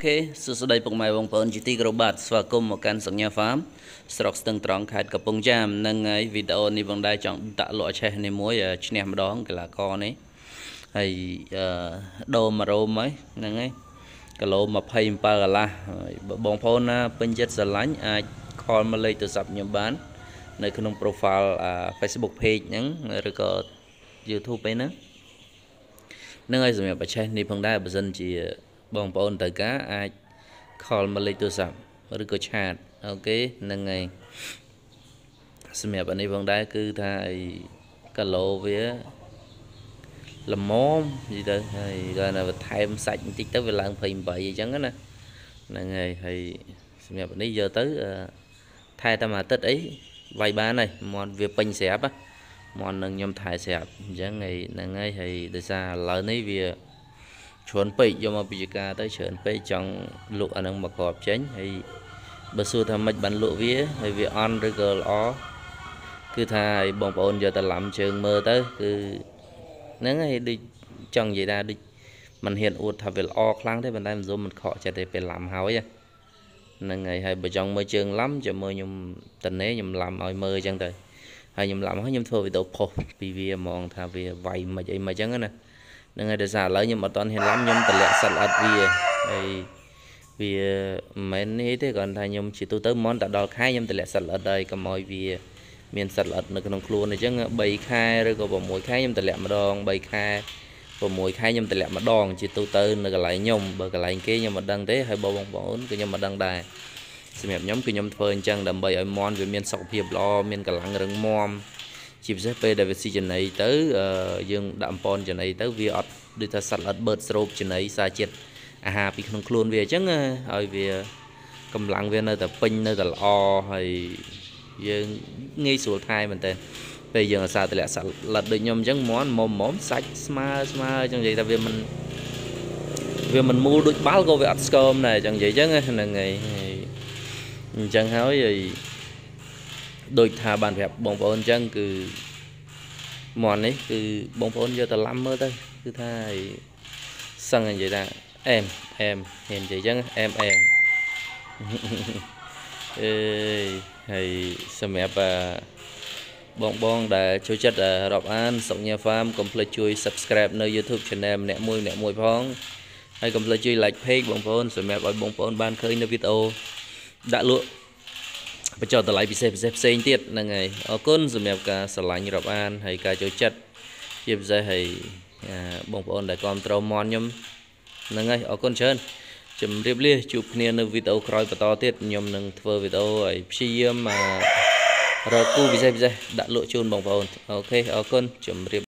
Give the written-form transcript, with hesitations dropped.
សួស្តីពុកម៉ែបងប្អូនជាទីគោរពបាទស្វាគមន៍មកកាន់សញ្ញាហ្វាមស្រុកស្ទឹងត្រង់ខេត្តកំពង់ចាមនឹងហើយវីដេអូនេះបងដែរចង់ដាក់លក់ឆេះនេះមួយឈ្នះម្ដងកីឡាករនេះហើយដូរមករោមហ្នឹងហើយគីឡូ27កន្លះបងប្អូនណាពេញចិត្តស្រឡាញ់អាចខលមកលេខទូរស័ព្ទខ្ញុំបាននៅក្នុង profile Facebook page ហ្នឹងឬក៏ YouTube ឯហ្នឹងហើយសម្រាប់បច្ចេកនេះផងដែរបើសិនជាបងប្អូនត្រូវការអាចខលមកលេខទូរស័ព្ទឬក៏ឆាតអូខេហ្នឹងហើយសម្រាប់អានេះផងដែរគឺថាគីឡូវាល្មមនិយាយទៅហើយគាត់ថាថែមសាច់បន្តិចទៅវាឡើង28អញ្ចឹងណាហ្នឹងហើយសម្រាប់នេះយកទៅថែតាមអាទិត្យអីវាយបានហើយមាន់វាពេញស្រាប់មាន់នឹងខ្ញុំថែស្រាប់អញ្ចឹងហ្នឹងហើយដោយសារឥឡូវនេះវាច្រើនពេកយកមកពីចការទៅច្រើនពេកចង់លក់អានឹងមកក្របចេញហើយបើសួរថាមិនបានលក់វាហើយវាអន់ឬក៏ល្អគឺថាឲ្យបងប្អូនយកទៅឡំជើងមើលទៅគឺហ្នឹងហើយដូចចង់និយាយថាដូចមិនហ៊ានអួតថាវាល្អខ្លាំងទេប៉ុន្តែមិនសុំមិនខកចិត្តទេពេលឡំហើយហ្នឹងហើយបើចង់មើលជើងឡំចាំមើលខ្ញុំតនេខ្ញុំឡំឲ្យមើលអញ្ចឹងទៅហើយខ្ញុំឡំហើយខ្ញុំធ្វើវីដេអូផុសពីវាហ្មងថាវាវាយមិនអីមិនអញ្ចឹងណាហ្នឹងហើយដោយសារឥឡូវខ្ញុំអត់ទាន់ហ៊ានឡំខ្ញុំតម្លាក់សិលអិតវាហើយវាមិនមែននេះទេគ្រាន់តែខ្ញុំជាទូទៅមន់តែដល់ខែខ្ញុំតម្លាក់សិលអិតហើយកុំឲ្យវាមានសិលអិតនៅក្នុងខ្លួនអញ្ចឹង3ខែឬក៏6ខែខ្ញុំតម្លាក់ម្ដង3ខែ6ខែខ្ញុំតម្លាក់ម្ដងជាទូទៅនៅកន្លែងខ្ញុំបើកន្លែងគេខ្ញុំមិនដឹងទេហើយបងប្អូនក៏ខ្ញុំមិនដឹងដែរសម្រាប់ខ្ញុំគឺខ្ញុំធ្វើអញ្ចឹងដើម្បីឲ្យមន់វាមានសុខភាពល្អមានកម្លាំងរឹងមាំជាពិសេសពេលដែលវាស៊ីចំណីទៅយើងដាក់អំប៉ុនចំណីទៅវាអត់ដូចថាសត្វល្អិតបឺតស្រូបចំណីសារជាតិអាហារពីក្នុងខ្លួនវាអញ្ចឹងឲ្យវាកម្លាំងវានៅតែពេញនៅតែល្អហើយយើងងាយស្រួលថែមែនតើពេលយើងអាសាតម្លាក់សត្វល្អិតដូចខ្ញុំអញ្ចឹងមន់មុំសាច់ស្មើអញ្ចឹងនិយាយថាវាមិនមូលដូចបាល់ក៏វាអត់ស្គមដែរអញ្ចឹងនិយាយអញ្ចឹងហ្នឹងហើយអញ្ចឹងហើយដូចថាបានប្រាប់បងប្អូនអញ្ចឹងគឺមន់នេះគឺបងប្អូនយកទៅឡំមើលទៅគឺថាសឹងនិយាយថាអែមហ៊ាននិយាយអញ្ចឹងអែមហើយសម្រាប់បងដែលចូលចិត្តរាប់អានសុកញ៉ាហ្វាមកុំភ្លេចជួយ Subscribe នៅ YouTube Channel ម្នាក់មួយផងហើយកុំភ្លេចជួយ Like Page បងប្អូនសម្រាប់ឲ្យបងប្អូនបានឃើញនៅវីដេអូដាក់លក់បញ្ចុះតម្លៃពិសេសផ្សេងទៀតហ្នឹងហើយអរគុណសម្រាប់ការស្រឡាញ់រាប់អានហើយការចូលចិត្តជាពិសេសហើយបងប្អូនដែលគាំទ្រមន់ខ្ញុំហ្នឹងហើយអរគុណច្រើនជម្រាបលាជួបគ្នានៅវីដេអូក្រោយបន្តទៀតខ្ញុំនឹងធ្វើវីដេអូឲ្យព្យាយាមរកគូពិសេសដាក់លក់ជូនបងប្អូនអូខេអរគុណជម្រាប